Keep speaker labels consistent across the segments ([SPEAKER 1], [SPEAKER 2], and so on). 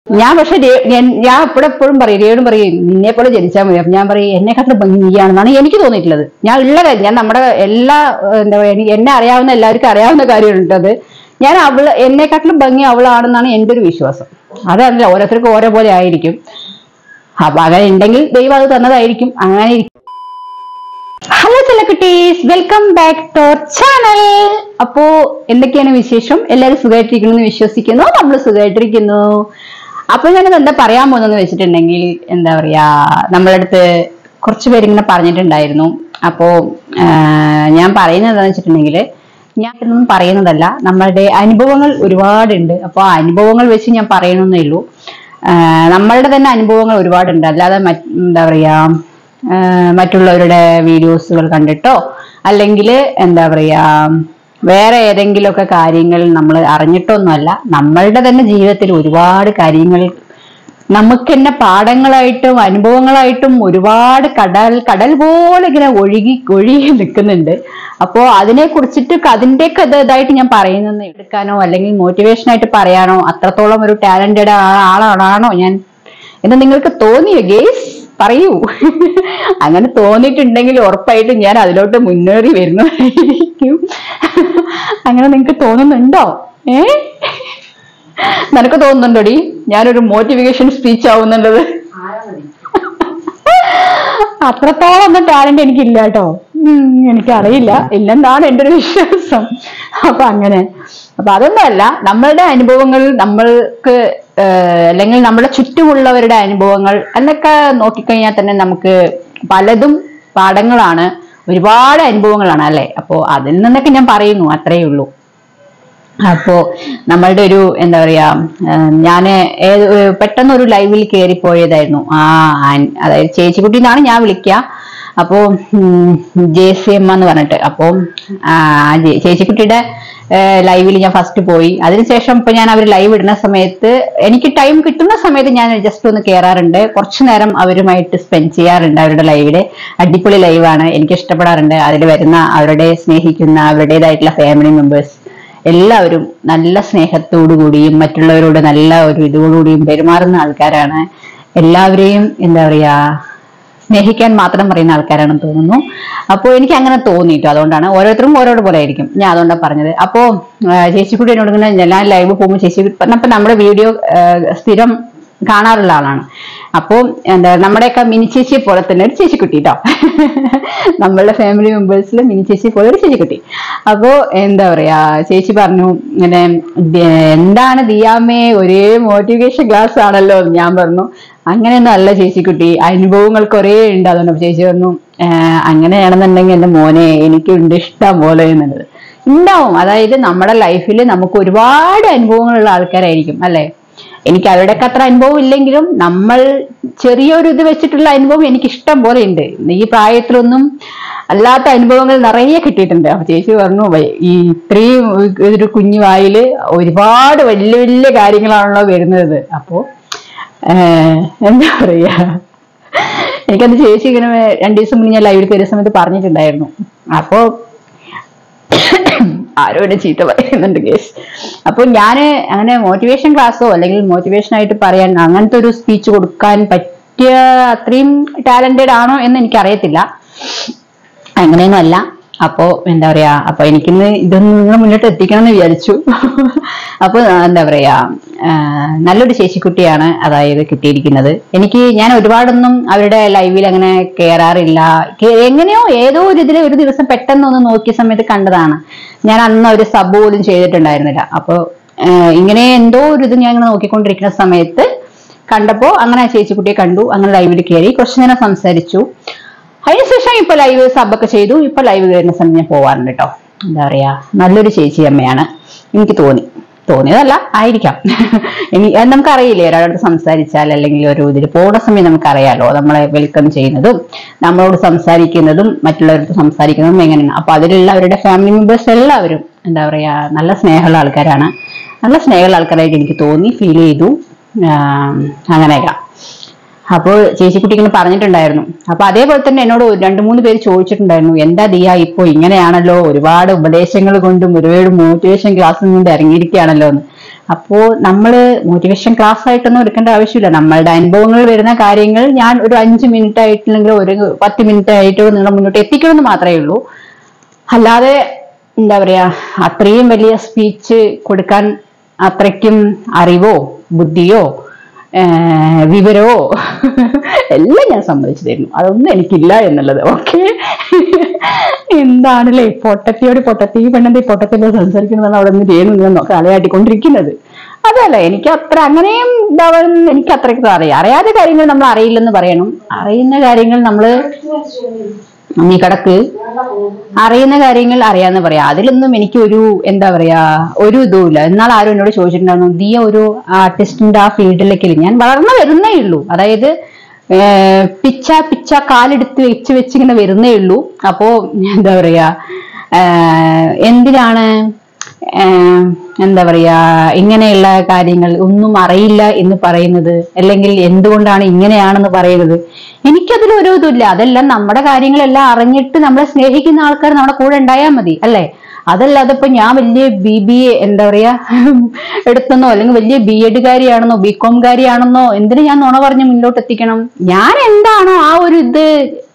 [SPEAKER 1] ഞാൻ പക്ഷെ ഞാൻ എപ്പോഴും പറയും, രേണു പറയും നിന്നെ പോലെ ജനിച്ചാൽ മതി. അപ്പൊ ഞാൻ പറയും എന്നെക്കാട്ടിലും ഭംഗി നീയാണെന്നാണ് എനിക്ക് തോന്നിയിട്ടുള്ളത്. ഞാൻ ഉള്ള കാര്യം, ഞാൻ നമ്മുടെ എല്ലാ എന്താ പറയുക എന്നെ അറിയാവുന്ന എല്ലാവർക്കും അറിയാവുന്ന കാര്യമുണ്ട്. അത് ഞാൻ എന്നെക്കാട്ടിലും ഭംഗി അവളാണെന്നാണ് എൻ്റെ ഒരു വിശ്വാസം. അതല്ല, ഓരോരുത്തർക്കും ഓരോ പോലെ ആയിരിക്കും. അപ്പൊ അങ്ങനെ ഉണ്ടെങ്കിൽ ദൈവം അത് തന്നതായിരിക്കും. അങ്ങനെ ഹലോ ചെല്ലക്കുട്ടീസ്, welcome back to our channel. അപ്പോ എന്തൊക്കെയാണ് വിശേഷം? എല്ലാവരും സുഖമായിട്ടിരിക്കുന്നു എന്ന് വിശ്വസിക്കുന്നു. നമ്മൾ സുഖമായിട്ടിരിക്കുന്നു. അപ്പൊ ഞാനത് എന്താ പറയാൻ പോകുന്നതെന്ന് വെച്ചിട്ടുണ്ടെങ്കിൽ, എന്താ പറയാ, നമ്മളെ അടുത്ത് കുറച്ച് പേരിങ്ങനെ പറഞ്ഞിട്ടുണ്ടായിരുന്നു. അപ്പോ ഞാൻ പറയുന്നത് എന്താണെന്ന് വെച്ചിട്ടുണ്ടെങ്കിൽ, ഞാൻ ഇതൊന്നും പറയുന്നതല്ല, നമ്മളുടെ അനുഭവങ്ങൾ ഒരുപാടുണ്ട്. അപ്പൊ ആ അനുഭവങ്ങൾ വെച്ച് ഞാൻ പറയണമെന്നേ ഉള്ളൂ. നമ്മളുടെ തന്നെ അനുഭവങ്ങൾ ഒരുപാടുണ്ട്, അല്ലാതെ എന്താ പറയാ മറ്റുള്ളവരുടെ വീഡിയോസുകൾ കണ്ടിട്ടോ അല്ലെങ്കിൽ എന്താ പറയാ വേറെ ഏതെങ്കിലുമൊക്കെ കാര്യങ്ങൾ നമ്മൾ അറിഞ്ഞിട്ടൊന്നുമല്ല. നമ്മളുടെ തന്നെ ജീവിതത്തിൽ ഒരുപാട് കാര്യങ്ങൾ നമുക്ക് തന്നെ പാഠങ്ങളായിട്ടും അനുഭവങ്ങളായിട്ടും ഒരുപാട് കടൽ പോലെ ഇങ്ങനെ ഒഴുകി നിൽക്കുന്നുണ്ട്. അപ്പോ അതിനെ കുറിച്ചിട്ട് അതിൻ്റെയൊക്കെ ഇതായിട്ട് ഞാൻ പറയുന്നത് എടുക്കാനോ അല്ലെങ്കിൽ മോട്ടിവേഷനായിട്ട് പറയാനോ അത്രത്തോളം ഒരു ടാലന്റഡ് ആളാണോ ഞാൻ എന്ന് നിങ്ങൾക്ക് തോന്നിയോ ഗേസ്? പറയൂ. അങ്ങനെ തോന്നിയിട്ടുണ്ടെങ്കിൽ ഉറപ്പായിട്ടും ഞാൻ അതിലോട്ട് മുന്നേറി വരുന്നതായിരിക്കും. അങ്ങനെ നിങ്ങൾക്ക് തോന്നുന്നുണ്ടോ? നിനക്ക് തോന്നുന്നുണ്ടോടി ഞാനൊരു മോട്ടിവേഷൻ സ്പീച്ച് ആവുന്നുള്ളത്? അത്രത്തോളം ഒന്നും ടാലന്റ് എനിക്കില്ല കേട്ടോ. എനിക്കറിയില്ല, ഇല്ലെന്നാണ് എൻ്റെ ഒരു വിശ്വാസം. അപ്പൊ അതൊന്നുമല്ല, നമ്മളുടെ അനുഭവങ്ങൾ നമ്മൾക്ക് അല്ലെങ്കിൽ നമ്മുടെ ചുറ്റുമുള്ളവരുടെ അനുഭവങ്ങൾ എന്നൊക്കെ നോക്കിക്കഴിഞ്ഞാൽ തന്നെ നമുക്ക് പലതും പാഠങ്ങളാണ്, ഒരുപാട് അനുഭവങ്ങളാണ് അല്ലെ. അപ്പോ അതിൽ നിന്നൊക്കെ ഞാൻ പറയുന്നു, അത്രയേ ഉള്ളൂ. അപ്പോ നമ്മളുടെ ഒരു എന്താ പറയാ, ഞാന് പെട്ടെന്നൊരു ലൈവിൽ കയറിപ്പോയതായിരുന്നു. അതായത് ചേച്ചിക്കുട്ടി എന്നാണ് ഞാൻ വിളിക്കുക. അപ്പോ JCM എന്ന് പറഞ്ഞിട്ട്, അപ്പോ ചേച്ചിക്കുട്ടിയുടെ ലൈവിൽ ഞാൻ ഫസ്റ്റ് പോയി. അതിനുശേഷം ഇപ്പൊ ഞാൻ അവർ ലൈവ് ഇടുന്ന സമയത്ത് എനിക്ക് ടൈം കിട്ടുന്ന സമയത്ത് ഞാൻ ജസ്റ്റ് ഒന്ന് കയറാറുണ്ട്, കുറച്ചു നേരം അവരുമായിട്ട് സ്പെൻഡ് ചെയ്യാറുണ്ട്. അവരുടെ ലൈവില് അടിപൊളി ലൈവാണ്, എനിക്ക് ഇഷ്ടപ്പെടാറുണ്ട്. അതിൽ വരുന്ന അവരുടെ സ്നേഹിക്കുന്ന അവരുടേതായിട്ടുള്ള ഫാമിലി മെമ്പേഴ്സ് എല്ലാവരും നല്ല സ്നേഹത്തോടു കൂടിയും മറ്റുള്ളവരോട് നല്ല ഒരു ഇതോടുകൂടിയും പെരുമാറുന്ന ആൾക്കാരാണ്. എല്ലാവരെയും എന്താ പറയാ സ്നേഹിക്കാൻ മാത്രം പറയുന്ന ആൾക്കാരാണെന്ന് തോന്നുന്നു. അപ്പോ എനിക്ക് അങ്ങനെ തോന്നിയിട്ടു. അതുകൊണ്ടാണ്, ഓരോരുത്തരും ഓരോട് പോലെ ആയിരിക്കും, ഞാൻ അതുകൊണ്ടാണ് പറഞ്ഞത്. അപ്പോ ചേച്ചിക്കുട്ടി എന്നോട് ഇങ്ങനെ ഞാൻ ലൈവ് പോകുമ്പോൾ ചേച്ചി പറഞ്ഞപ്പോ നമ്മുടെ വീഡിയോ സ്ഥിരം കാണാറുള്ള ആളാണ്. അപ്പോ എന്താ നമ്മുടെയൊക്കെ മിനി ചേച്ചിയെ പോലെ തന്നെ ഒരു ചേച്ചിക്കുട്ടി കേട്ടോ. നമ്മളുടെ ഫാമിലി മെമ്പേഴ്സിൽ മിനി ചേച്ചിയെ പോലെ ഒരു ചേച്ചിക്കുട്ടി. അപ്പോ എന്താ പറയാ, ചേച്ചി പറഞ്ഞു ഇങ്ങനെ എന്താണ് ദിയാമ്മേ ഒരേ മോട്ടിവേഷൻ ക്ലാസ് ആണല്ലോ. ഞാൻ പറഞ്ഞു അങ്ങനെയൊന്നും അല്ല ചേച്ചിക്കുട്ടി, അനുഭവങ്ങൾ കുറേ ഉണ്ട്. അതുകൊണ്ട് ചേച്ചി പറഞ്ഞു അങ്ങനെയാണെന്നുണ്ടെങ്കിൽ എന്റെ മോനെ എനിക്കുണ്ട് ഇഷ്ടം പോലെ എന്നുള്ളത് ഉണ്ടാവും. അതായത് നമ്മുടെ ലൈഫിൽ നമുക്ക് ഒരുപാട് അനുഭവങ്ങളുള്ള ആൾക്കാരായിരിക്കും അല്ലെ. എനിക്ക് അവരുടെയൊക്കെ അത്ര അനുഭവം ഇല്ലെങ്കിലും നമ്മൾ ചെറിയൊരു ഇത് വെച്ചിട്ടുള്ള അനുഭവം എനിക്ക് ഇഷ്ടം പോലെ ഉണ്ട്. ഈ പ്രായത്തിലൊന്നും അല്ലാത്ത അനുഭവങ്ങൾ നിറയെ കിട്ടിയിട്ടുണ്ട്. അപ്പൊ ചേച്ചി പറഞ്ഞു ഈ ഇത്രയും ഒരു കുഞ്ഞു വായില് ഒരുപാട് വലിയ വലിയ കാര്യങ്ങളാണല്ലോ വരുന്നത്. അപ്പോ എന്താ പറയാ, എനിക്കത് ചേച്ചി ഇങ്ങനെ 2 ദിവസം മുന്നേ ഞാൻ ലൈവിൽ കയറിയ സമയത്ത് പറഞ്ഞിട്ടുണ്ടായിരുന്നു. അപ്പോ ആരോ എന്നെ ചീത്ത പറയുന്നുണ്ട് കേസ്. അപ്പൊ ഞാന് അങ്ങനെ മോട്ടിവേഷൻ ക്ലാസ്സോ അല്ലെങ്കിൽ മോട്ടിവേഷൻ ആയിട്ട് പറയാൻ അങ്ങനത്തെ ഒരു സ്പീച്ച് കൊടുക്കാൻ പറ്റിയ അത്രയും ടാലന്റഡ് ആണോ എന്ന് എനിക്കറിയത്തില്ല. അങ്ങനെയൊന്നും അല്ല. അപ്പോ എന്താ പറയാ, അപ്പൊ എനിക്കിന്ന് ഇതൊന്നും നിങ്ങൾ മുന്നോട്ട് എത്തിക്കണം എന്ന് വിചാരിച്ചു. അപ്പൊ എന്താ പറയാ, നല്ലൊരു ചേച്ചിക്കുട്ടിയാണ് അതായത് കിട്ടിയിരിക്കുന്നത് എനിക്ക്. ഞാൻ ഒരുപാടൊന്നും അവരുടെ ലൈവിൽ അങ്ങനെ കയറാറില്ല. എങ്ങനെയോ ഏതോ ഒരു ഇതിൽ ഒരു ദിവസം പെട്ടെന്ന് ഒന്ന് നോക്കിയ സമയത്ത് കണ്ടതാണ്. ഞാൻ അന്ന് ഒരു സബ് പോലും ചെയ്തിട്ടുണ്ടായിരുന്നില്ല. അപ്പൊ ഇങ്ങനെ എന്തോ ഒരു ഇത് ഞാൻ ഇങ്ങനെ നോക്കിക്കൊണ്ടിരിക്കുന്ന സമയത്ത് കണ്ടപ്പോ അങ്ങനെ ചേച്ചിക്കുട്ടിയെ കണ്ടു. അങ്ങനെ ലൈവിൽ കയറി കുറച്ചു നേരം സംസാരിച്ചു. അതിനുശേഷം ഇപ്പൊ ലൈവ് സബൊക്കെ ചെയ്തു. ഇപ്പൊ ലൈവ് കയറുന്ന സമയം ഞാൻ പോവാറുണ്ട് കേട്ടോ. എന്താ പറയാ, നല്ലൊരു ചേച്ചി അമ്മയാണ് എനിക്ക് തോന്നിയതല്ല ആയിരിക്കാം. നമുക്കറിയില്ലേ, ഒരാളോട് സംസാരിച്ചാൽ അല്ലെങ്കിൽ ഒരു ഇതിൽ പോണ സമയം നമുക്കറിയാലോ നമ്മളെ വെൽക്കം ചെയ്യുന്നതും നമ്മളോട് സംസാരിക്കുന്നതും മറ്റുള്ളവരോട് സംസാരിക്കുന്നതും എങ്ങനെയാണ്. അപ്പൊ അതിലുള്ള അവരുടെ ഫാമിലി മെമ്പേഴ്സ് എല്ലാവരും എന്താ പറയാ നല്ല സ്നേഹമുള്ള ആൾക്കാരാണ്. നല്ല സ്നേഹമുള്ള ആൾക്കാരായിട്ട് എനിക്ക് തോന്നി, ഫീൽ ചെയ്തു. അങ്ങനെയൊക്കെ അപ്പോൾ ചേച്ചിക്കുട്ടി ഇങ്ങനെ പറഞ്ഞിട്ടുണ്ടായിരുന്നു. അപ്പൊ അതേപോലെ തന്നെ എന്നോട് 2-3 പേര് ചോദിച്ചിട്ടുണ്ടായിരുന്നു, എന്താ ദിയ ഇപ്പൊ ഇങ്ങനെയാണല്ലോ, ഒരുപാട് ഉപദേശങ്ങൾ കൊണ്ടും ഒരുപാട് മോട്ടിവേഷൻ ക്ലാസ്സും കൊണ്ട് ഇറങ്ങിയിരിക്കുകയാണല്ലോ എന്ന്. അപ്പോ നമ്മള് മോട്ടിവേഷൻ ക്ലാസ് ആയിട്ടൊന്നും എടുക്കേണ്ട ആവശ്യമില്ല. നമ്മളുടെ അനുഭവങ്ങൾ വരുന്ന കാര്യങ്ങൾ ഞാൻ ഒരു 5 മിനിറ്റ് ആയിട്ടില്ലെങ്കിൽ ഒരു 10 മിനിറ്റ് ആയിട്ടോ നിങ്ങളെ മുന്നോട്ട് എത്തിക്കണമെന്ന് മാത്രമേ ഉള്ളൂ. അല്ലാതെ എന്താ പറയാ, അത്രയും വലിയ സ്പീച്ച് കൊടുക്കാൻ അത്രയ്ക്കും അറിവോ ബുദ്ധിയോ വിവരവോ എല്ലാം ഞാൻ സമ്മതിച്ചു തരുന്നു. അതൊന്നും എനിക്കില്ല എന്നുള്ളത്. ഓക്കെ, എന്താണല്ലേ പൊട്ടത്തിയോട് പൊട്ടത്തി പെണ്ണന്റെ പൊട്ടത്തിലോ സംസാരിക്കുന്നതാണ് അവിടെ നിന്ന് ചെയ്യുന്നു കളയാട്ടിക്കൊണ്ടിരിക്കുന്നത്. അതല്ല, എനിക്ക് അത്ര അങ്ങനെയും എനിക്ക് അത്രയ്ക്ക് അറിയാത്ത കാര്യങ്ങൾ നമ്മൾ അറിയില്ലെന്ന് പറയണം. അറിയുന്ന കാര്യങ്ങൾ നമ്മള് നീ കിടക്ക്, അറിയുന്ന കാര്യങ്ങൾ അറിയാന്ന് പറയാം. അതിലൊന്നും എനിക്ക് ഒരു എന്താ പറയാ ഒരു ഇതുമില്ല. എന്നാൽ ആരും എന്നോട് ചോദിച്ചിട്ടുണ്ടായിരുന്നു, ദിയ ഒരു ആർട്ടിസ്റ്റിന്റെ ആ ഫീൽഡിലേക്ക് ഞാൻ വളർന്നു വരുന്നേ ഉള്ളൂ. അതായത് പിച്ച കാലെടുത്ത് വെച്ചിങ്ങനെ വരുന്നേ ഉള്ളൂ. അപ്പോ എന്താ പറയാ, എന്തിനാണ് എന്താ പറയാ ഇങ്ങനെയുള്ള കാര്യങ്ങൾ ഒന്നും അറിയില്ല എന്ന് പറയുന്നത്, അല്ലെങ്കിൽ എന്തുകൊണ്ടാണ് ഇങ്ങനെയാണെന്ന് പറയുന്നത്? എനിക്കതിൽ ഒരു ഇതുമില്ല. അതെല്ലാം നമ്മുടെ കാര്യങ്ങളെല്ലാം അറിഞ്ഞിട്ട് നമ്മളെ സ്നേഹിക്കുന്ന ആൾക്കാർ നമ്മുടെ കൂടെ ഉണ്ടായാൽ മതി, അല്ലേ? അതല്ലാതെ ഇപ്പൊ ഞാൻ വലിയ BBA എന്താ പറയാ എടുത്തെന്നോ അല്ലെങ്കിൽ വലിയ B.Ed കാരിയാണെന്നോ BCom കാരിയാണെന്നോ എന്തിനു ഞാൻ നുണ പറഞ്ഞ് മുന്നോട്ട് എത്തിക്കണം? ഞാൻ എന്താണോ ആ ഒരു ഇത്,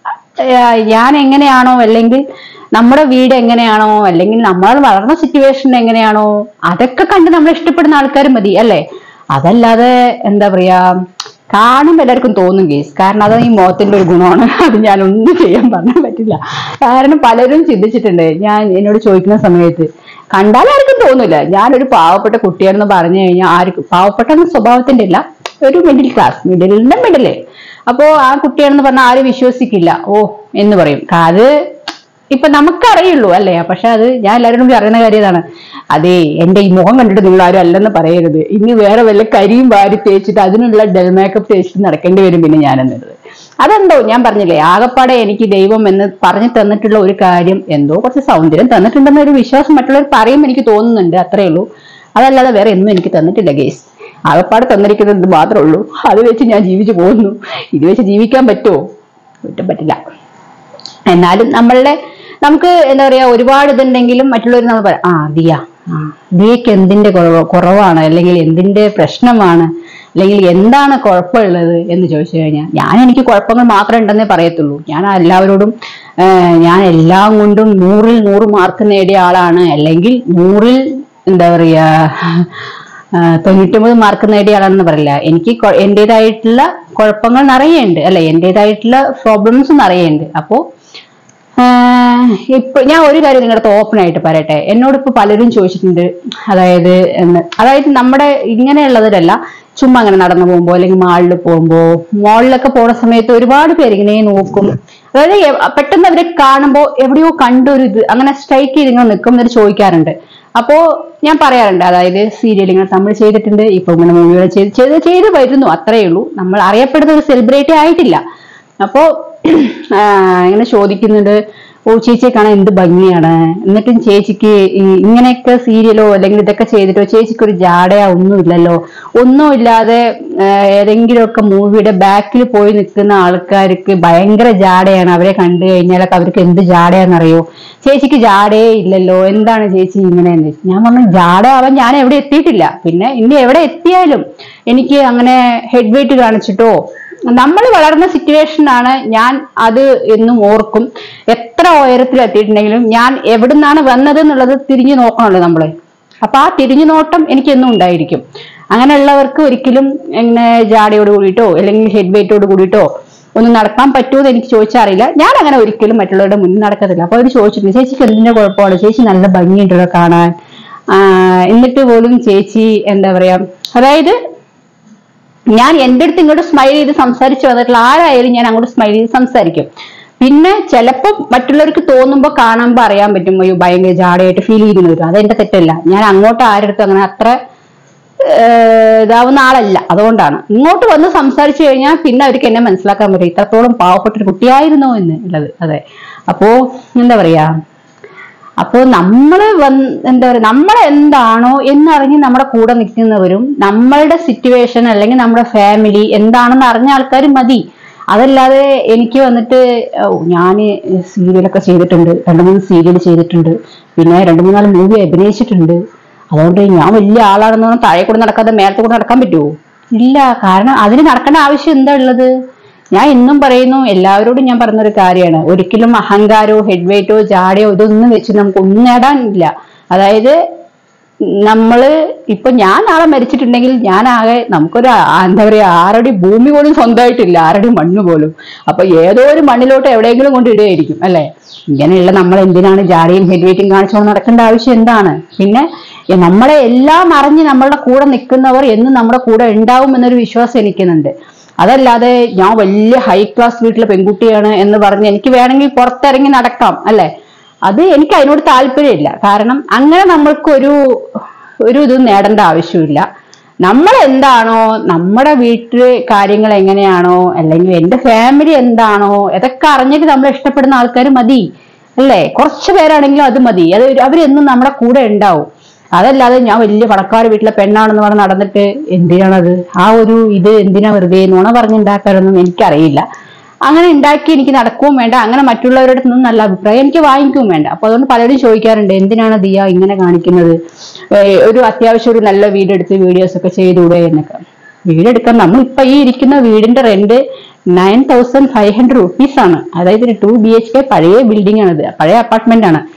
[SPEAKER 1] ഞാൻ എങ്ങനെയാണോ അല്ലെങ്കിൽ നമ്മുടെ വീട് എങ്ങനെയാണോ അല്ലെങ്കിൽ നമ്മൾ വളർന്ന സിറ്റുവേഷൻ എങ്ങനെയാണോ അതൊക്കെ കണ്ട് നമ്മൾ ഇഷ്ടപ്പെടുന്ന ആൾക്കാർ മതി, അല്ലേ? അതല്ലാതെ എന്താ പറയാ കാണുമ്പോൾ എല്ലാവർക്കും തോന്നും കേസ്. കാരണം അത് ഈ മുഖത്തിന്റെ ഒരു ഗുണമാണ്. അത് ഞാനൊന്നും ചെയ്യാൻ പറഞ്ഞാൽ പറ്റില്ല. കാരണം പലരും ചിന്തിച്ചിട്ടുണ്ട്. ഞാൻ എന്നോട് ചോദിക്കുന്ന സമയത്ത് കണ്ടാൽ ആർക്കും തോന്നില്ല ഞാനൊരു പാവപ്പെട്ട കുട്ടിയാണെന്ന് പറഞ്ഞു കഴിഞ്ഞാൽ ആർക്കും, പാവപ്പെട്ട സ്വഭാവത്തിന്റെ അല്ല, ഒരു മിഡിൽ ക്ലാസ്, മിഡിലേ. അപ്പോ ആ കുട്ടിയാണെന്ന് പറഞ്ഞാൽ ആരും വിശ്വസിക്കില്ല. ഓ എന്ന് പറയും. അത് ഇപ്പൊ നമുക്കറിയുള്ളൂ, അല്ലേ? പക്ഷെ അത് ഞാൻ എല്ലാവരോടും അറിയുന്ന കാര്യം ഇതാണ്. അതെ, എന്റെ ഈ മുഖം കണ്ടിട്ട് നിങ്ങൾ ആരും അല്ലെന്ന് പറയരുത്. ഇനി വേറെ വല്ല കരിയും വാരി തേച്ചിട്ട് അതിനുള്ള ഡെൽ മേക്കപ്പ് തേച്ചിട്ട് നടക്കേണ്ടി വരും പിന്നെ ഞാനെന്നുള്ളത്. അതെന്തോ ഞാൻ പറഞ്ഞില്ലേ, ആകപ്പാടെ എനിക്ക് ദൈവം എന്ന് പറഞ്ഞു തന്നിട്ടുള്ള ഒരു കാര്യം, എന്തോ കുറച്ച് സൗന്ദര്യം തന്നിട്ടുണ്ടെന്ന ഒരു വിശ്വാസം മറ്റുള്ളവർ പറയും എനിക്ക് തോന്നുന്നുണ്ട്. അത്രേ ഉള്ളൂ. അതല്ലാതെ വേറെ ഒന്നും എനിക്ക് തന്നിട്ടില്ല ഗേസ്. ആകപ്പാടെ തന്നിരിക്കുന്നത് മാത്രമേ ഉള്ളൂ. അത് വെച്ച് ഞാൻ ജീവിച്ചു പോകുന്നു. ഇത് വെച്ച് ജീവിക്കാൻ പറ്റുമോ? പറ്റില്ല. എന്നാലും നമുക്ക് എന്താ പറയാ ഒരുപാട് ഇതുണ്ടെങ്കിലും മറ്റുള്ളവർ നമ്മൾ പറയാം, ദിയക്ക് എന്തിന്റെ കുറവാണ്, അല്ലെങ്കിൽ എന്തിന്റെ പ്രശ്നമാണ്, അല്ലെങ്കിൽ എന്താണ് കുഴപ്പമുള്ളത് എന്ന് ചോദിച്ചു കഴിഞ്ഞാൽ എനിക്ക് കുഴപ്പങ്ങൾ മാത്രമേ ഉണ്ടെന്നേ പറയത്തുള്ളൂ. ഞാൻ എല്ലാവരോടും ഞാൻ എല്ലാം കൊണ്ടും 100-ൽ 100 മാർക്ക് നേടിയ ആളാണ്, അല്ലെങ്കിൽ 100-ൽ എന്താ പറയാ 99 മാർക്ക് നേടിയ ആളാണെന്ന് പറയില്ല. എനിക്ക് എന്റേതായിട്ടുള്ള കുഴപ്പങ്ങൾ നിറയുണ്ട്, അല്ലെ? എന്റേതായിട്ടുള്ള പ്രോബ്ലംസ് നിറയുണ്ട്. അപ്പോ ഇപ്പൊ ഞാൻ ഒരു കാര്യം നിങ്ങളുടെ ഓപ്പൺ ആയിട്ട് പറയട്ടെ. എന്നോടിപ്പോ പലരും ചോദിച്ചിട്ടുണ്ട്, അതായത് നമ്മുടെ ഇങ്ങനെയുള്ളതിലല്ല, ചുമ്മാ അങ്ങനെ നടന്നു പോകുമ്പോ അല്ലെങ്കിൽ മാളിലൊക്കെ പോണ സമയത്ത് ഒരുപാട് പേര് ഇങ്ങനെ നോക്കും. അതായത് പെട്ടെന്ന് അവരെ കാണുമ്പോ എവിടെയോ കണ്ടൊരു ഇത് അങ്ങനെ സ്ട്രൈക്ക് ചെയ്ത് ഇങ്ങനെ നിൽക്കും എന്നൊരു ചോദിക്കാറുണ്ട്. അപ്പോ ഞാൻ പറയാറുണ്ട്, അതായത് സീരിയൽ ഇങ്ങനെ നമ്മൾ ചെയ്തിട്ടുണ്ട്, ഇപ്പൊ ഇങ്ങനെ മൂവികൾ ചെയ്ത് വരുന്നു, അത്രയേ ഉള്ളൂ. നമ്മൾ അറിയപ്പെടുന്ന ഒരു സെലിബ്രിറ്റി ആയിട്ടില്ല. അപ്പോ ഇങ്ങനെ ചോദിക്കുന്നുണ്ട്, ഓ ചേച്ചിയെ കാണാൻ എന്ത് ഭംഗിയാണ്, എന്നിട്ടും ചേച്ചിക്ക് ഇങ്ങനെയൊക്കെ സീരിയലോ അല്ലെങ്കിൽ ഇതൊക്കെ ചെയ്തിട്ടോ ചേച്ചിക്ക് ഒരു ജാടയാ ഒന്നുമില്ലല്ലോ, ഒന്നുമില്ലാതെ ഏതെങ്കിലുമൊക്കെ മൂവിയുടെ ബാക്കിൽ പോയി നിൽക്കുന്ന ആൾക്കാർക്ക് ഭയങ്കര ജാടയാണ്, അവരെ കണ്ടു കഴിഞ്ഞാലൊക്കെ അവർക്ക് എന്ത് ജാടയാണെന്നറിയോ, ചേച്ചിക്ക് ജാടയേ ഇല്ലല്ലോ, എന്താണ് ചേച്ചി ഇങ്ങനെയെന്ന്. ഞാൻ പറഞ്ഞു, ജാടയാവാൻ ഞാൻ എവിടെ എത്തിയിട്ടില്ല. പിന്നെ ഇനി എവിടെ എത്തിയാലും എനിക്ക് അങ്ങനെ ഹെഡ് വെയിറ്റ് കാണിച്ചിട്ടോ, നമ്മൾ വളർന്ന സിറ്റുവേഷനാണ്, ഞാൻ അത് എന്നും ഓർക്കും. എത്ര ഉയരത്തിൽ എത്തിയിട്ടുണ്ടെങ്കിലും ഞാൻ എവിടുന്നാണ് വന്നത് എന്നുള്ളത് തിരിഞ്ഞു നോക്കണമല്ലോ നമ്മള്. അപ്പൊ ആ തിരിഞ്ഞു നോട്ടം എനിക്ക് എന്നും ഉണ്ടായിരിക്കും. അങ്ങനെയുള്ളവർക്ക് ഒരിക്കലും എങ്ങനെ ജാടയോട് കൂടിയിട്ടോ അല്ലെങ്കിൽ ഹെഡ് വെയിറ്റോട് കൂടിയിട്ടോ ഒന്നും നടക്കാൻ പറ്റുമോ എന്ന് എനിക്ക് ചോദിച്ചാൽ അറിയില്ല. ഞാൻ അങ്ങനെ ഒരിക്കലും മറ്റുള്ളവരുടെ മുന്നിൽ നടക്കത്തില്ല. അപ്പൊ അവർ ചോദിച്ചിട്ടുണ്ട്, ചേച്ചിക്ക് എന്തിന്റെ കുഴപ്പമാണ്, ചേച്ചി നല്ല ഭംഗിയുണ്ടല്ലോ കാണാൻ, എന്നിട്ട് പോലും ചേച്ചി എന്താ പറയാ, അതായത് ഞാൻ എൻ്റെ അടുത്ത് ഇങ്ങോട്ട് സ്മൈൽ ചെയ്ത് സംസാരിച്ചു വന്നിട്ടുള്ള ആരായാലും ഞാൻ അങ്ങോട്ട് സ്മൈൽ ചെയ്ത് സംസാരിക്കും. പിന്നെ ചിലപ്പോൾ മറ്റുള്ളവർക്ക് തോന്നുമ്പോൾ കാണുമ്പോൾ അറിയാൻ പറ്റും, അയ്യോ ഭയങ്കര ജാടയായിട്ട് ഫീൽ ചെയ്യുന്ന വരും. അതെന്റെ തെറ്റല്ല. ഞാൻ അങ്ങോട്ട് ആരെടുത്തും അങ്ങനെ അത്ര ഇതാവുന്ന ആളല്ല. അതുകൊണ്ടാണ് ഇങ്ങോട്ട് വന്ന് സംസാരിച്ചു കഴിഞ്ഞാൽ പിന്നെ അവർക്ക് എന്നെ മനസ്സിലാക്കാൻ പറ്റും, ഇത്രത്തോളം പാവപ്പെട്ടൊരു കുട്ടിയായിരുന്നോ എന്ന് ഉള്ളത്. അതെ, അപ്പോ എന്താ പറയാ, അപ്പോൾ നമ്മള് എന്താ പറയുക, നമ്മളെന്താണോ എന്നറിഞ്ഞ് നമ്മുടെ കൂടെ നിൽക്കുന്നവരും നമ്മളുടെ സിറ്റുവേഷൻ അല്ലെങ്കിൽ നമ്മുടെ ഫാമിലി എന്താണെന്ന് അറിഞ്ഞ ആൾക്കാർ മതി. അതല്ലാതെ എനിക്ക് വന്നിട്ട് ഞാൻ സീരിയലൊക്കെ ചെയ്തിട്ടുണ്ട്, 2-3 സീരിയൽ ചെയ്തിട്ടുണ്ട്, പിന്നെ 2-3-4 മൂവി അഭിനയിച്ചിട്ടുണ്ട്, അതുകൊണ്ട് ഞാൻ വലിയ ആളാണെന്ന് പറഞ്ഞാൽ താഴെ കൂടെ നടക്കാതെ മേലത്തെ കൂടെ നടക്കാൻ പറ്റുമോ? ഇല്ല. കാരണം അതിന് നടക്കേണ്ട ആവശ്യം എന്താ ഉള്ളത്? ഞാൻ ഇന്നും പറയുന്നു, എല്ലാവരോടും ഞാൻ പറഞ്ഞൊരു കാര്യമാണ്, ഒരിക്കലും അഹങ്കാരോ ഹെഡ് വെയിറ്റോ ജാടയോ ഇതൊന്നും വെച്ച് നമുക്ക് ഒന്നും നേടാനില്ല. അതായത് നമ്മള് ഇപ്പൊ ഞാൻ നാളെ മരിച്ചിട്ടുണ്ടെങ്കിൽ ഞാനാകെ നമുക്കൊരു എന്താ പറയാ 6 അടി ഭൂമി പോലും സ്വന്തമായിട്ടില്ല, 6 അടി മണ്ണ് പോലും. അപ്പൊ ഏതോ ഒരു മണ്ണിലോട്ട് എവിടെയെങ്കിലും കൊണ്ട് ഇടുകയായിരിക്കും അല്ലെ. ഇങ്ങനെയുള്ള നമ്മൾ എന്തിനാണ് ജാടയും ഹെഡ് വെയിറ്റും കാണിച്ചുകൊണ്ട് നടക്കേണ്ട ആവശ്യം എന്താണ്? പിന്നെ നമ്മളെ എല്ലാം അറിഞ്ഞ് നമ്മളുടെ കൂടെ നിൽക്കുന്നവർ എന്നും നമ്മുടെ കൂടെ ഉണ്ടാവും എന്നൊരു വിശ്വാസം എനിക്കുന്നുണ്ട്. അതല്ലാതെ ഞാൻ വലിയ ഹൈ ക്ലാസ് വീട്ടിലെ പെൺകുട്ടിയാണ് എന്ന് പറഞ്ഞ് എനിക്ക് വേണമെങ്കിൽ പുറത്തിറങ്ങി നടക്കാം അല്ലെ, അത് എനിക്ക് അതിനോട് താല്പര്യമില്ല. കാരണം അങ്ങനെ നമ്മൾക്ക് ഒരു ഇത് നേടേണ്ട ആവശ്യമില്ല. നമ്മൾ എന്താണോ, നമ്മുടെ വീട്ടില് കാര്യങ്ങൾ എങ്ങനെയാണോ, അല്ലെങ്കിൽ എന്റെ ഫാമിലി എന്താണോ, ഇതൊക്കെ അറിഞ്ഞിട്ട് നമ്മൾ ഇഷ്ടപ്പെടുന്ന ആൾക്കാർ മതി അല്ലേ. കുറച്ചു പേരാണെങ്കിലും അത് മതി, അത് അവരെന്നും നമ്മുടെ കൂടെ ഉണ്ടാവും. അതല്ലാതെ ഞാൻ വലിയ പണക്കാർ വീട്ടിലെ പെണ്ണാണെന്ന് പറഞ്ഞ് നടന്നിട്ട് എന്തിനാണത്? ആ ഒരു ഇത് എന്തിനാ വെറുതെ നുണ പറഞ്ഞുണ്ടാക്കാനൊന്നും എനിക്കറിയില്ല. അങ്ങനെ ഉണ്ടാക്കി എനിക്ക് നടക്കുകയും വേണ്ട, അങ്ങനെ മറ്റുള്ളവരുടെ നിന്നും നല്ല അഭിപ്രായം എനിക്ക് വാങ്ങിക്കുകയും വേണ്ട. അപ്പൊ അതുകൊണ്ട് പലരും ചോദിക്കാറുണ്ട്, എന്തിനാണ് ദിയ ഇങ്ങനെ കാണിക്കുന്നത്, ഒരു അത്യാവശ്യം ഒരു നല്ല വീടെടുത്ത് വീഡിയോസ് ഒക്കെ ചെയ്തുകൂടെ എന്നൊക്കെ. വീടെടുക്കാൻ നമ്മളിപ്പൊ ഈ ഇരിക്കുന്ന വീടിന്റെ റെന്റ് 9500 rupees ആണ്. അതായത് ഒരു 2 BHK പഴയ ബിൽഡിംഗ് ആണിത്, പഴയ അപ്പാർട്ട്മെന്റ് ആണ്.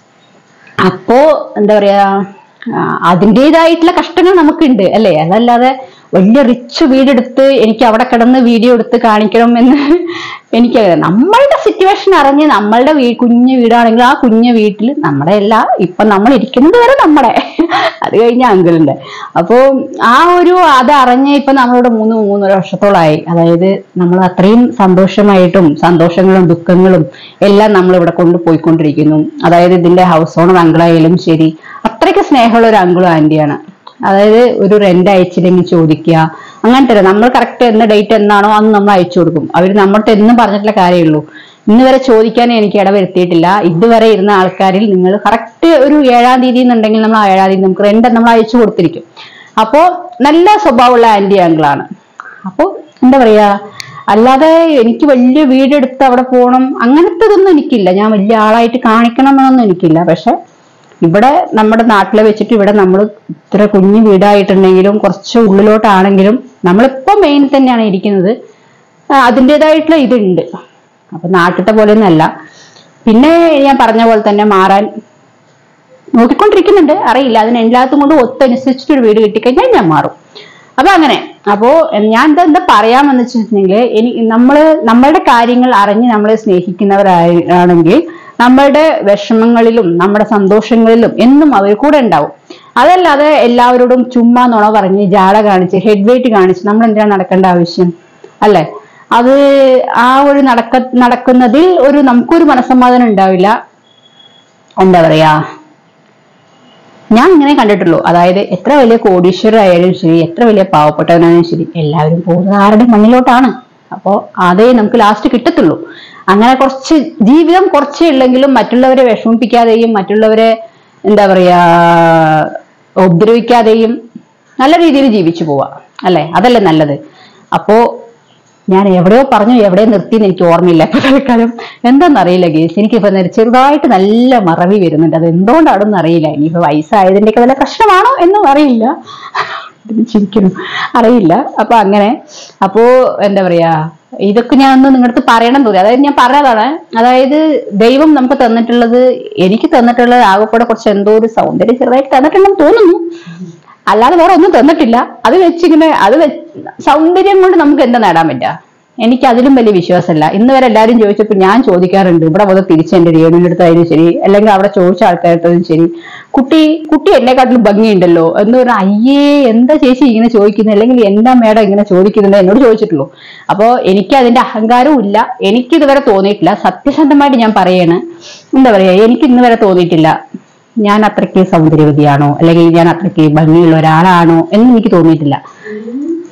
[SPEAKER 1] അപ്പോ എന്താ പറയാ, അതിൻ്റെതായിട്ടുള്ള കഷ്ടങ്ങൾ നമുക്കുണ്ട് അല്ലെ. അതല്ലാതെ വലിയ റിച്ച് വീടെടുത്ത് എനിക്ക് അവിടെ കിടന്ന് വീഡിയോ എടുത്ത് കാണിക്കണം എന്ന് എനിക്ക് നമ്മളുടെ സിറ്റുവേഷൻ അറിഞ്ഞ് നമ്മളുടെ കുഞ്ഞു വീടാണെങ്കിൽ ആ കുഞ്ഞു വീട്ടിൽ നമ്മുടെ എല്ലാ ഇപ്പൊ നമ്മൾ ഇരിക്കുന്നത് വരെ നമ്മുടെ അത് കഴിഞ്ഞ അങ്കിളുണ്ട്. അപ്പോ ആ ഒരു അത് അറിഞ്ഞ് ഇപ്പൊ നമ്മളോട് 3-3.5 വർഷത്തോളമായി. അതായത് നമ്മൾ അത്രയും സന്തോഷമായിട്ടും സന്തോഷങ്ങളും ദുഃഖങ്ങളും എല്ലാം നമ്മൾ ഇവിടെ കൊണ്ടുപോയിക്കൊണ്ടിരിക്കുന്നു. അതായത് ഇതിന്റെ ഹൗസ് ഓണർ അങ്കിളായാലും ശരി, അത്രയ്ക്ക് സ്നേഹമുള്ള ഒരു അങ്കിളും ആന്റിയാണ്. അതായത് ഒരു റെന്റ് അയച്ചില്ലെങ്കിൽ ചോദിക്കുക, അങ്ങനത്തെ നമ്മൾ കറക്റ്റ് എന്ന ഡേറ്റ് എന്നാണോ അന്ന് നമ്മൾ അയച്ചു കൊടുക്കും. അവർ നമ്മൾക്ക് എന്നും പറഞ്ഞിട്ടുള്ള കാര്യമുള്ളൂ. ഇന്ന് വരെ ചോദിക്കാനേ എനിക്ക് ഇടവരുത്തിയിട്ടില്ല. ഇതുവരെ ഇരുന്ന ആൾക്കാരിൽ നിങ്ങൾ കറക്റ്റ് ഒരു 7-ാം തീയതി എന്നുണ്ടെങ്കിൽ നമ്മൾ ആ 7-ാം തീയതി നമുക്ക് റെന്റ് നമ്മൾ അയച്ചു കൊടുത്തിരിക്കും. അപ്പോ നല്ല സ്വഭാവമുള്ള ആന്റി അങ്കിളാണ്. അപ്പോ എന്താ പറയാ, അല്ലാതെ എനിക്ക് വലിയ വീടെടുത്ത് അവിടെ പോകണം അങ്ങനത്തതൊന്നും എനിക്കില്ല. ഞാൻ വലിയ ആളായിട്ട് കാണിക്കണം എന്നൊന്നും എനിക്കില്ല. പക്ഷെ ഇവിടെ നമ്മുടെ നാട്ടിലെ വെച്ചിട്ട് ഇവിടെ നമ്മൾ ഇത്ര കുഞ്ഞു വീടായിട്ടുണ്ടെങ്കിലും കുറച്ച് ഉള്ളിലോട്ടാണെങ്കിലും നമ്മളിപ്പോ മെയിൻ തന്നെയാണ് ഇരിക്കുന്നത്. അതിൻ്റെതായിട്ടുള്ള ഇതുണ്ട്. അപ്പൊ നാട്ടിലത്തെ പോലെയൊന്നും അല്ല. പിന്നെ ഞാൻ പറഞ്ഞ പോലെ തന്നെ മാറാൻ നോക്കിക്കൊണ്ടിരിക്കുന്നുണ്ട്. അറിയില്ല, അതിന് എല്ലാത്തും കൊണ്ട് ഒത്തനുസരിച്ചിട്ടൊരു വീട് കിട്ടിക്കഴിഞ്ഞാൽ ഞാൻ മാറും. അപ്പൊ അങ്ങനെ. അപ്പോ ഞാൻ എന്താ പറയാമെന്ന് വെച്ചിട്ടുണ്ടെങ്കിൽ, നമ്മളുടെ കാര്യങ്ങൾ അറിഞ്ഞ് നമ്മളെ സ്നേഹിക്കുന്നവരാണെങ്കിൽ നമ്മളുടെ വിഷമങ്ങളിലും നമ്മുടെ സന്തോഷങ്ങളിലും എന്നും അവർ കൂടെ ഉണ്ടാവും. അതല്ലാതെ എല്ലാവരോടും ചുമ്മാ നുണ പറഞ്ഞ് ജാട കാണിച്ച് ഹെഡ് വെയിറ്റ് കാണിച്ച് നമ്മൾ എന്തിനാണ് നടക്കേണ്ട ആവശ്യം അല്ലെ. അത് ആ ഒരു നടക്കുന്നതിൽ നമുക്കൊരു മനസ്സമാധാനം ഉണ്ടാവില്ല. എന്താ പറയാ, ഞാൻ ഇങ്ങനെ കണ്ടിട്ടുള്ളൂ. അതായത് എത്ര വലിയ കോടീശ്വരായാലും ശരി, എത്ര വലിയ പാവപ്പെട്ടവനായാലും ശരി, എല്ലാവരും പോകുന്നത് ആരുടെ മണ്ണിലോട്ടാണ്. അപ്പോ അതേ നമുക്ക് ലാസ്റ്റ് കിട്ടത്തുള്ളൂ. അങ്ങനെ കുറച്ച് ജീവിതം കുറച്ചേ ഉള്ളെങ്കിലും മറ്റുള്ളവരെ വിഷമിപ്പിക്കാതെയും മറ്റുള്ളവരെ എന്താ പറയാ ഉപദ്രവിക്കാതെയും നല്ല രീതിയിൽ ജീവിച്ചു പോവാ അല്ലെ, അതല്ലേ നല്ലത്. അപ്പോ ഞാൻ എവിടെയോ പറഞ്ഞു, എവിടെയോ നിർത്തിയെന്ന് എനിക്ക് ഓർമ്മയില്ല ഇപ്പൊ തൽക്കാലം. എന്താണെന്നറിയില്ല ഗേസ്, എനിക്കിപ്പോ ചെറുതായിട്ട് നല്ല മറവി വരുന്നുണ്ട്. അത് എന്തുകൊണ്ടാണെന്ന് അറിയില്ല. ഇനിയിപ്പോ വയസ്സായതിൻ്റെയൊക്കെ വല്ല പ്രശ്നമാണോ എന്നും അറിയില്ല, ചിരിക്കണം, അറിയില്ല. അപ്പൊ അങ്ങനെ. അപ്പോ എന്താ പറയാ, ഇതൊക്കെ ഞാൻ ഒന്ന് നിങ്ങളുടെ അടുത്ത് പറയണം തോന്നി. അതായത് ഞാൻ പറഞ്ഞതാണ്, അതായത് ദൈവം നമുക്ക് തന്നിട്ടുള്ളത്, എനിക്ക് തന്നിട്ടുള്ളത് ആകെപ്പാടെ കുറച്ച് എന്തോ ഒരു സൗന്ദര്യം ചെറുതായിട്ട് തന്നിട്ടുണ്ടെന്ന് തോന്നുന്നു. അല്ലാതെ വേറെ ഒന്നും തന്നിട്ടില്ല. അത് വെച്ചിങ്ങനെ സൗന്ദര്യം കൊണ്ട് നമുക്ക് എന്താ നേടാൻ പറ്റുക? എനിക്ക് അതിലും വലിയ വിശ്വാസമല്ല. ഇന്ന് വരെ എല്ലാവരും ചോദിച്ചപ്പോൾ ഞാൻ ചോദിക്കാറുണ്ട്, ഇവിടെ വന്ന് തിരിച്ച് എന്റെ രേണുവിന്റെ അടുത്തായാലും ശരി, അല്ലെങ്കിൽ അവിടെ ചോദിച്ച ആൾക്കാരുടെ ശരി, കുട്ടി എന്നെക്കാട്ടിലും ഭംഗിയുണ്ടല്ലോ എന്ന് പറഞ്ഞാൽ അയ്യേ എന്താ ചേച്ചി ഇങ്ങനെ ചോദിക്കുന്നത്, അല്ലെങ്കിൽ എന്താ മേഡം ഇങ്ങനെ ചോദിക്കുന്നത് എന്നോട് ചോദിച്ചിട്ടുള്ളൂ. അപ്പോ എനിക്ക് അതിന്റെ അഹങ്കാരവും ഇല്ല, എനിക്കിതുവരെ തോന്നിയിട്ടില്ല. സത്യസന്ധമായിട്ട് ഞാൻ പറയാണ്, എന്താ പറയാ, എനിക്ക് ഇന്ന് വരെ തോന്നിയിട്ടില്ല ഞാൻ അത്രയ്ക്ക് സൗന്ദര്യവതിയാണോ അല്ലെങ്കിൽ ഞാൻ അത്രയ്ക്ക് ഭംഗിയുള്ള ഒരാളാണോ എന്ന് എനിക്ക് തോന്നിയിട്ടില്ല.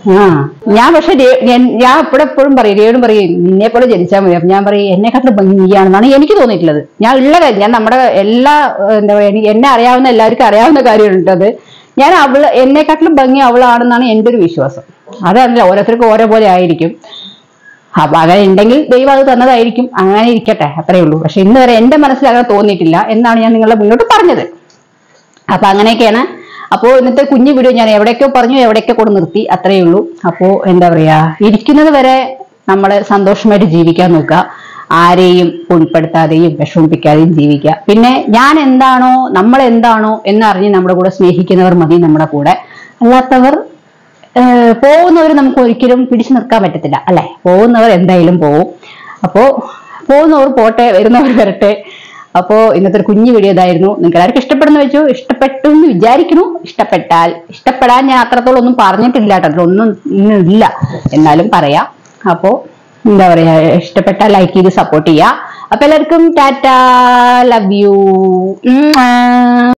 [SPEAKER 1] ആ ഞാൻ പക്ഷെ ഞാൻ എപ്പോഴും പറയും രേണു പറയും നിന്നെ പോലെ ജനിച്ചാൽ മതി. ഞാൻ പറയും എന്നെക്കാട്ടിലും ഭംഗി നീയാണെന്നാണ് എനിക്ക് തോന്നിയിട്ടുള്ളത്. ഞാൻ ഉള്ള കാര്യം, ഞാൻ നമ്മുടെ എല്ലാ എന്താ പറയുക എന്നെ അറിയാവുന്ന എല്ലാവർക്കും അറിയാവുന്ന കാര്യമുണ്ട് അത്. ഞാൻ എന്നെക്കാട്ടിലും ഭംഗി അവളാണെന്നാണ് എൻ്റെ ഒരു വിശ്വാസം. അതല്ല, ഓരോരുത്തർക്കും ഓരോ പോലെ ആയിരിക്കും. അപ്പൊ അങ്ങനെ ഉണ്ടെങ്കിൽ ദൈവം അത് തന്നതായിരിക്കും, അങ്ങനെ ഇരിക്കട്ടെ, അത്രേ ഉള്ളൂ. പക്ഷെ ഇന്ന് വരെ എന്റെ മനസ്സിൽ അങ്ങനെ തോന്നിയിട്ടില്ല എന്നാണ് ഞാൻ നിങ്ങളുടെ മുന്നോട്ട് പറഞ്ഞത്. അപ്പൊ അങ്ങനെയൊക്കെയാണ്. അപ്പോ ഇന്നത്തെ കുഞ്ഞു വീഡിയോ ഞാൻ എവിടെയൊക്കെ പറഞ്ഞു, എവിടെയൊക്കെ കൊണ്ട് നിർത്തി, അത്രയേ ഉള്ളൂ. അപ്പോ എന്താ പറയാ, ഇരിക്കുന്നത് വരെ നമ്മള് സന്തോഷമായിട്ട് ജീവിക്കാൻ നോക്കുക. ആരെയും ഉൾപ്പെടുത്താതെയും വിഷമിപ്പിക്കാതെയും ജീവിക്കുക. പിന്നെ ഞാൻ എന്താണോ നമ്മൾ എന്താണോ എന്നറിഞ്ഞ് നമ്മുടെ കൂടെ സ്നേഹിക്കുന്നവർ മതി നമ്മുടെ കൂടെ. അല്ലാത്തവർ പോകുന്നവർ നമുക്ക് ഒരിക്കലും പിടിച്ചു നിർത്താൻ പറ്റത്തില്ല, അല്ലെ? പോകുന്നവർ എന്തായാലും പോവും. അപ്പോ പോകുന്നവർ പോട്ടെ, വരുന്നവർ വരട്ടെ. അപ്പോ ഇന്നത്തെ ഒരു കുഞ്ഞു വീഡിയോ ഇതായിരുന്നു. നിങ്ങൾക്ക് എല്ലാവർക്കും ഇഷ്ടപ്പെടുന്ന വെച്ചു, ഇഷ്ടപ്പെട്ടു എന്ന് വിചാരിക്കുന്നു. ഇഷ്ടപ്പെടാൻ ഞാൻ അത്രത്തോളം ഒന്നും പറഞ്ഞിട്ടില്ല കേട്ടോ, ഒന്നും ഇല്ല, എന്നാലും പറയാം. അപ്പോ എന്താ പറയാ, ഇഷ്ടപ്പെട്ടാൽ ലൈക്ക് ചെയ്ത് സപ്പോർട്ട് ചെയ്യാം. അപ്പൊ എല്ലാവർക്കും ടാറ്റാ, ലവ് യു.